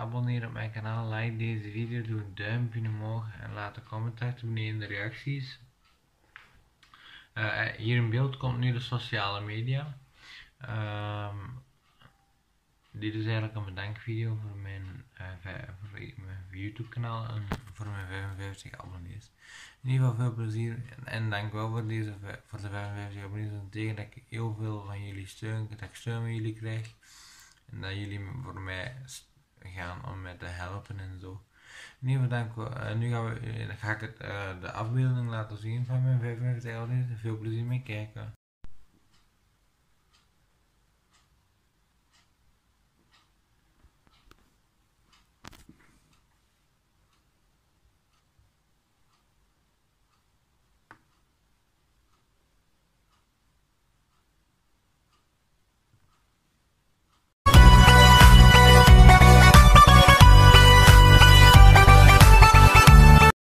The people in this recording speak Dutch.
abonneren op mijn kanaal, like deze video, doe een duimpje omhoog en laat een comment achter beneden in de reacties. Hier in beeld komt nu de sociale media. Dit is eigenlijk een bedankvideo voor mijn YouTube kanaal en voor mijn 55 abonnees. In ieder geval veel plezier en dank wel voor de 55 abonnees. Dat betekent dat ik heel veel van jullie steun, dat ik steun van jullie krijg. En dat jullie voor mij gaan om mij te helpen en zo. In ieder geval dank. Nu ga ik de afbeelding laten zien van mijn 55 abonnees. Veel plezier mee kijken.